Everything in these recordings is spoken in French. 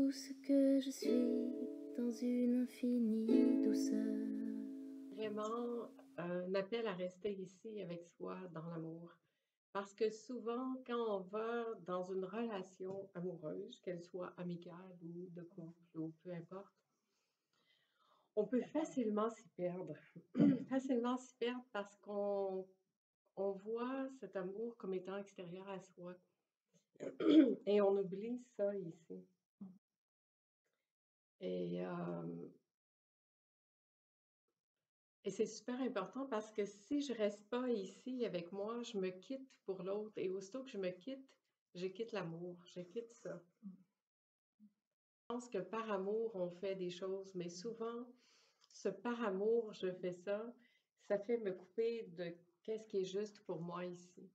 tout ce que je suis dans une infinie douceur. Vraiment un appel à rester ici avec soi dans l'amour. Parce que souvent, quand on va dans une relation amoureuse, qu'elle soit amicale ou de couple ou peu importe, on peut facilement s'y perdre. Facilement s'y perdre parce qu'on voit cet amour comme étant extérieur à soi. Et on oublie ça ici. Et, euh, et c'est super important parce que si je reste pas ici avec moi, je me quitte pour l'autre. Et aussitôt que je quitte l'amour, je quitte ça. Je pense que par amour, on fait des choses, mais souvent, ce par amour, je fais ça, ça fait me couper de qu'est-ce qui est juste pour moi ici.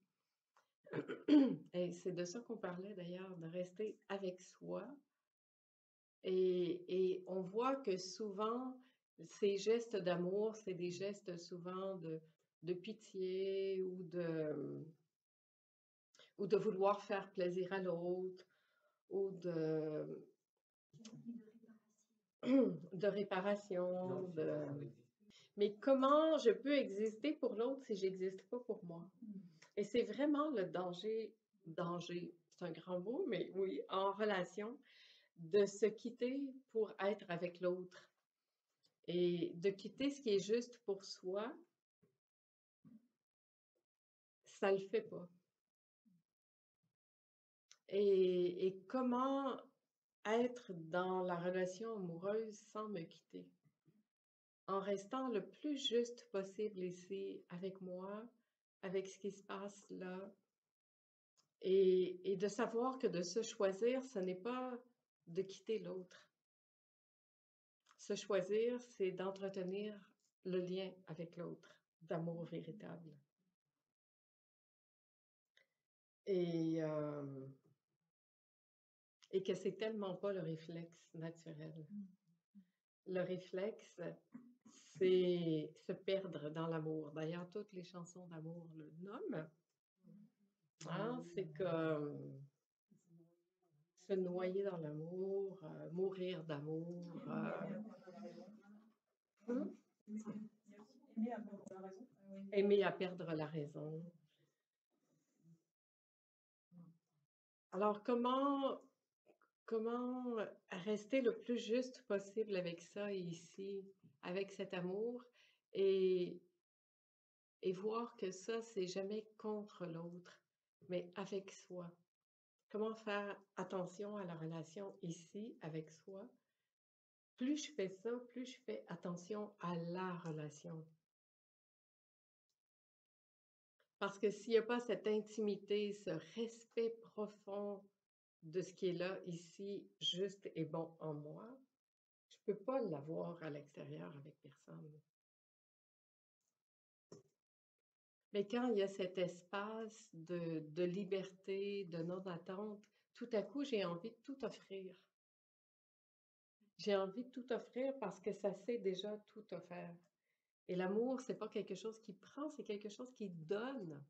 Et c'est de ça qu'on parlait d'ailleurs, de rester avec soi. Et on voit que souvent, ces gestes d'amour, c'est des gestes souvent de pitié ou de vouloir faire plaisir à l'autre ou de réparation. Mais comment je peux exister pour l'autre si j'existe pas pour moi? Et c'est vraiment le danger, c'est un grand mot, mais oui, en relation, de se quitter pour être avec l'autre et de quitter ce qui est juste pour soi, ça le fait pas. Et comment être dans la relation amoureuse sans me quitter? En restant le plus juste possible ici avec moi, avec ce qui se passe là, et de savoir que de se choisir, ce n'est pas de quitter l'autre. Se choisir, c'est d'entretenir le lien avec l'autre, d'amour véritable. Et, euh, et que c'est tellement pas le réflexe naturel. Le réflexe, c'est se perdre dans l'amour. D'ailleurs, toutes les chansons d'amour le nomment. Hein? C'est comme se noyer dans l'amour, mourir d'amour. Hum? Aimer à perdre la raison. Alors, comment rester le plus juste possible avec ça ici, avec cet amour, et, et voir que ça, c'est jamais contre l'autre, mais avec soi. Comment faire attention à la relation ici avec soi? Plus je fais ça, plus je fais attention à la relation. Parce que s'il n'y a pas cette intimité, ce respect profond de ce qui est là, ici, juste et bon en moi, je ne peux pas l'avoir à l'extérieur avec personne. Mais quand il y a cet espace de liberté, de non-attente, tout à coup, j'ai envie de tout offrir. J'ai envie de tout offrir parce que ça sait déjà tout offert. Et l'amour, c'est pas quelque chose qui prend, c'est quelque chose qui donne.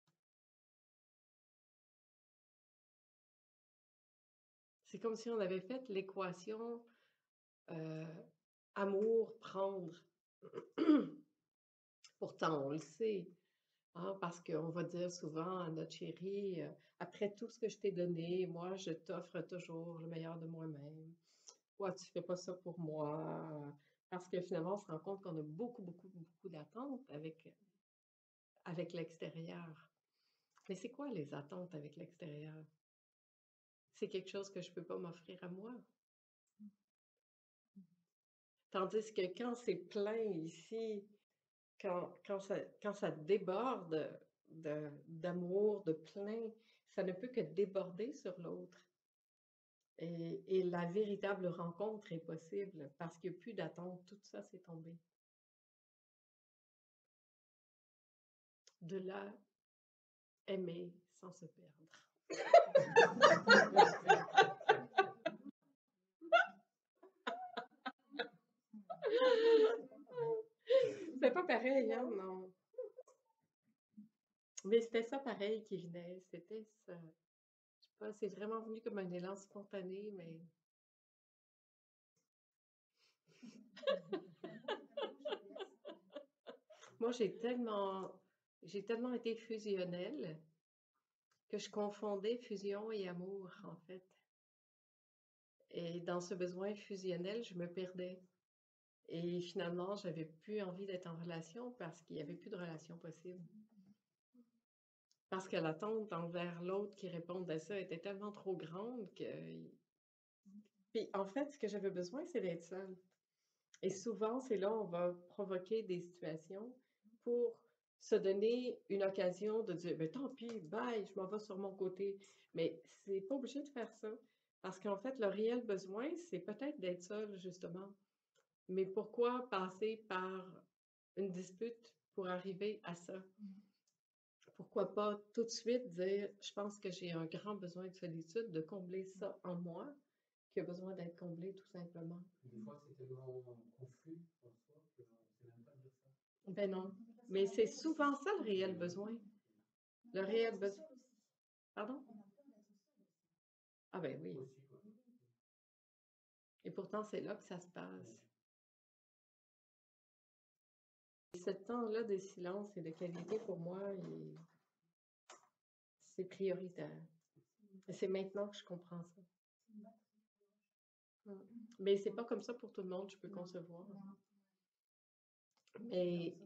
C'est comme si on avait fait l'équation euh, amour, prendre. Pourtant, on le sait, hein, parce qu'on va dire souvent à notre chérie, après tout ce que je t'ai donné, moi, je t'offre toujours le meilleur de moi-même. Toi, tu fais pas ça pour moi. Parce que finalement, on se rend compte qu'on a beaucoup, beaucoup, beaucoup d'attentes avec l'extérieur. Mais c'est quoi les attentes avec l'extérieur? C'est quelque chose que je peux pas m'offrir à moi. Tandis que quand c'est plein ici, quand ça déborde d'amour, de plein, ça ne peut que déborder sur l'autre. Et la véritable rencontre est possible parce qu'il n'y a plus d'attente. Tout ça, c'est tombé. De là, aimer sans se perdre. C'est pas pareil, hein, non. Mais c'était ça pareil qui venait. C'était ça. Je sais pas, c'est vraiment venu comme un élan spontané, mais Moi, j'ai tellement été fusionnelle que je confondais fusion et amour, en fait. Et dans ce besoin fusionnel, je me perdais. Et finalement, j'avais plus envie d'être en relation parce qu'il y avait plus de relation possible. Parce que l'attente envers l'autre qui réponde à ça était tellement trop grande que... Puis en fait, ce que j'avais besoin, c'est d'être seule. Et souvent, c'est là où on va provoquer des situations pour se donner une occasion de dire, ben tant pis, bye, je m'en vais sur mon côté. Mais c'est pas obligé de faire ça. Parce qu'en fait, le réel besoin, c'est peut-être d'être seul, justement. Mais pourquoi passer par une dispute pour arriver à ça? Pourquoi pas tout de suite dire, je pense que j'ai un grand besoin de solitude, de combler ça en moi, qui a besoin d'être comblé tout simplement. Des fois, c'est tellement confus en soi qu'on ne sait même pas dire ça. Ben non. Mais c'est souvent ça le réel besoin. Le réel besoin. Pardon? Ah ben oui. Aussi, quoi. Et pourtant, c'est là que ça se passe. Et ce temps-là de silence et de qualité, pour moi, c'est prioritaire. Et c'est maintenant que je comprends ça. Mais c'est pas comme ça pour tout le monde, je peux concevoir. Mais,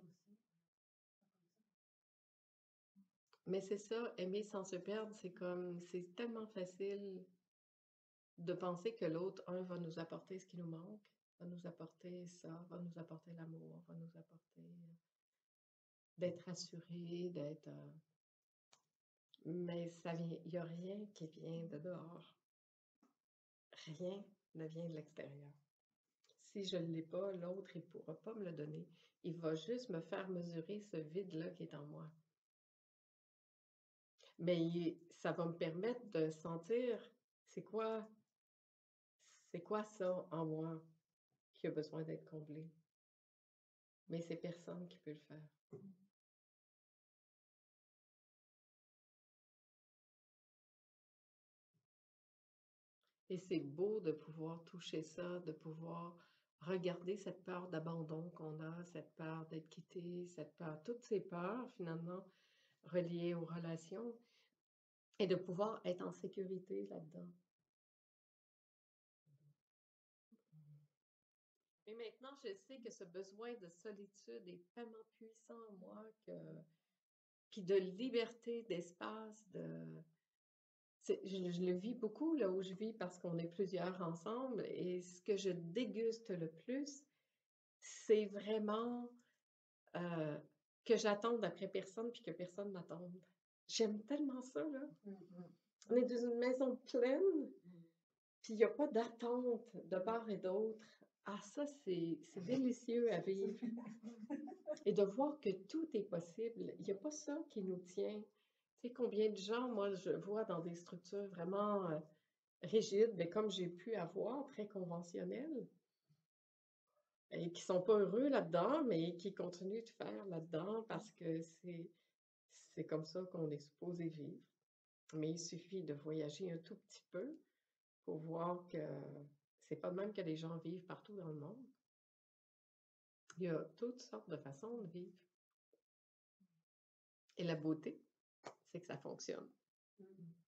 mais c'est ça, aimer sans se perdre, c'est tellement facile de penser que l'autre, va nous apporter ce qui nous manque, va nous apporter ça, va nous apporter l'amour, va nous apporter d'être assuré, d'être... mais ça vient, il n'y a rien qui vient de dehors. Rien ne vient de l'extérieur. Si je ne l'ai pas, l'autre, il ne pourra pas me le donner. Il va juste me faire mesurer ce vide-là qui est en moi. Mais ça va me permettre de sentir c'est quoi ça en moi qui a besoin d'être comblé. Mais c'est personne qui peut le faire. Et c'est beau de pouvoir toucher ça, de pouvoir regarder cette peur d'abandon qu'on a, cette peur d'être quitté, cette peur, toutes ces peurs finalement reliées aux relations, et de pouvoir être en sécurité là-dedans. Mais maintenant, je sais que ce besoin de solitude est tellement puissant en moi que... Puis de liberté, d'espace, je le vis beaucoup là où je vis parce qu'on est plusieurs ensemble et ce que je déguste le plus, c'est vraiment que j'attende après personne puis que personne m'attende. J'aime tellement ça, là. On est dans une maison pleine, puis il n'y a pas d'attente de part et d'autre. Ah, ça, c'est délicieux à vivre. Et de voir que tout est possible. Il n'y a pas ça qui nous tient. Tu sais, combien de gens, moi, je vois dans des structures vraiment rigides, mais comme j'ai pu avoir, très conventionnelles, et qui sont pas heureux là-dedans, mais qui continuent de faire là-dedans parce que c'est comme ça qu'on est supposé vivre. Mais il suffit de voyager un tout petit peu pour voir que c'est pas de même que les gens vivent partout dans le monde. Il y a toutes sortes de façons de vivre. Et la beauté, c'est que ça fonctionne.